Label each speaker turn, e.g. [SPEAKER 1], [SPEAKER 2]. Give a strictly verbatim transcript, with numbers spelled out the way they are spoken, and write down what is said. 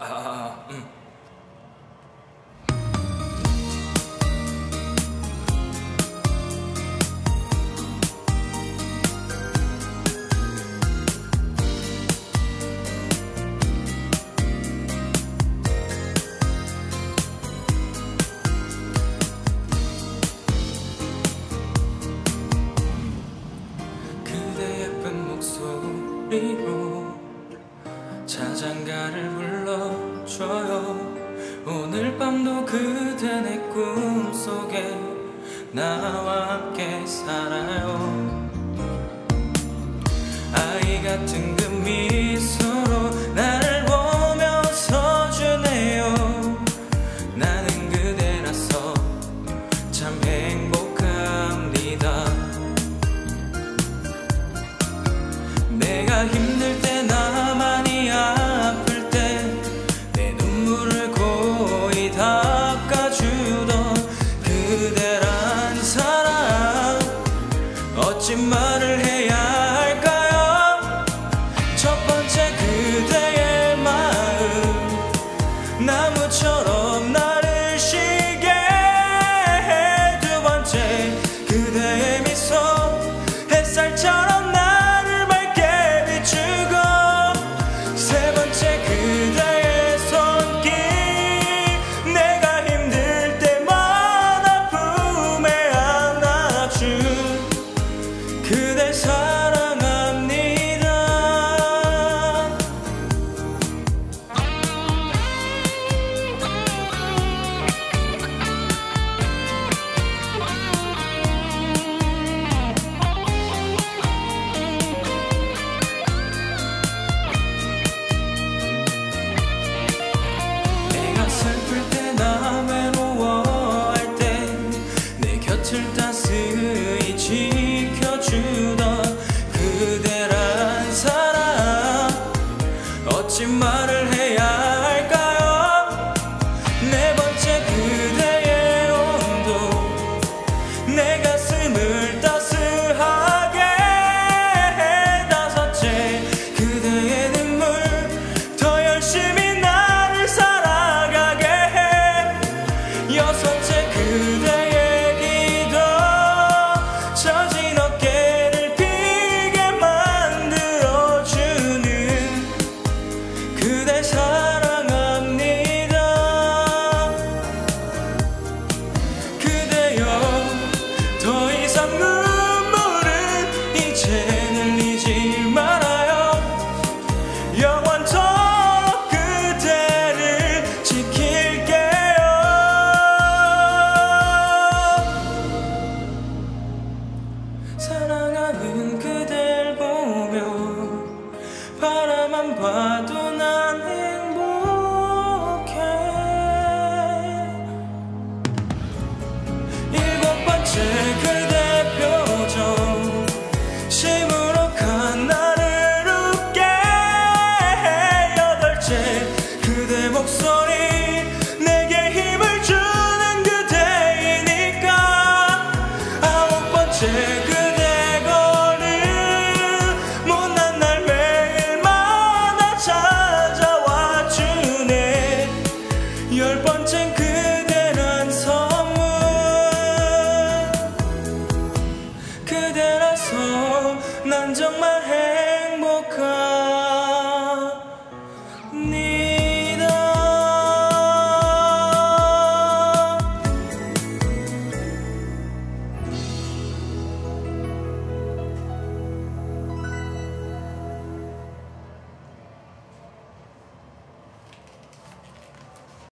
[SPEAKER 1] 아, 아, 음. 그대 예쁜 목소리로 자장가를 불러줘요. 오늘 밤도 그대 내 꿈속에 나와 함께 살아요. 아이 같은 그 미소로 나를 보면서 주네요. 나는 그대라서 참 행복합니다. 내가 힘들 때 나만이 아플 때 내 눈물을 고이 닦아주던 그대란 사람 어찌 말을 해야 할까요? 첫 번째 그대의 마음 나무처럼 나를 쉬게 해. 두 번째 그대의 미소 햇살처럼 나를 밝게 비추고. 세 번째 그대의 손길 내가 힘들 때마다 품에 안아준 그댈 사랑합니다. 내가 슬플 때나 외로워할 때 내 곁을 따스히 지켜주던 그대란 사람 어찌 말을 해야 할까요? 네 번째 그대의 온도 내 가슴을 따스하게 해. 다섯째 그대의 눈물 더 열심히 나를 살아가게 해. 여섯째 그대의 기도 처진 어깨를 피게 만들어주는 그댈 사랑합니다. 그대여 더 이상 눈물은 이제는 흘리지 말아요. 영원토록 그대를 지킬게요. 사랑하는 그댈 보며 바라만 봐도